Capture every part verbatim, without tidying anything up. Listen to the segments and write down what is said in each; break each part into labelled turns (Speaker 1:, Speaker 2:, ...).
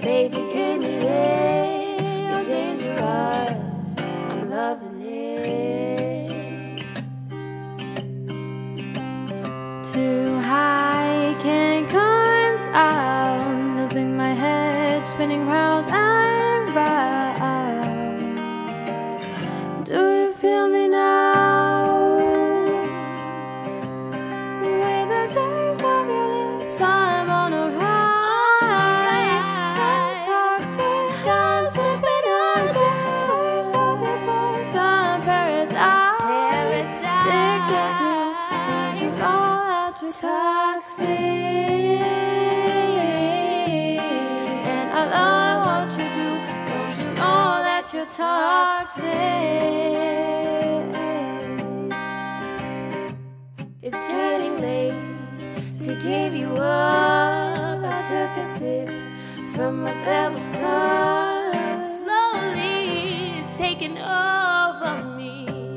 Speaker 1: Baby, give me it. You're dangerous. I'm loving it.
Speaker 2: Too high, can't come down. Losing my head, spinning round and round. Do you feel me now? With the taste of your lips, I'm on a ride. Toxic, I'm slipping under. Taste of your poison, paradise. Addicted to you, all that you're toxic. And I love what you do. Don't you know that you're toxic?
Speaker 1: It's getting late to give you up. I took a sip from my devil's cup. Slowly, it's taking over me.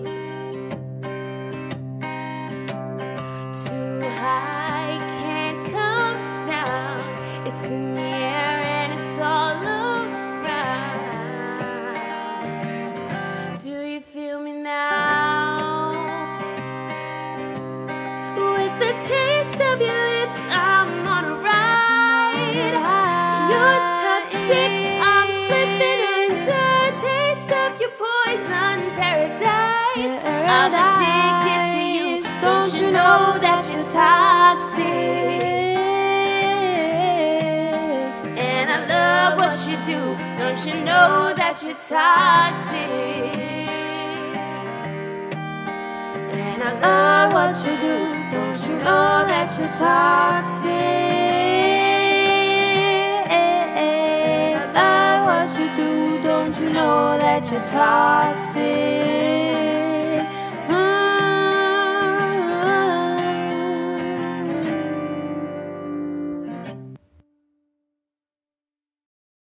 Speaker 1: Too high, can't come down. It's in the air and it's all around. Do you feel me now? With the taste of your lips, I'm on a ride. You're toxic, I'm slipping under. Taste of your poison, paradise. I'm addicted to you. Don't you know that you're toxic? And I love what you do. Don't you know that you're toxic? And I love what you do. Don't you know that you're toxic? I love what you do. Don't you know that you're toxic?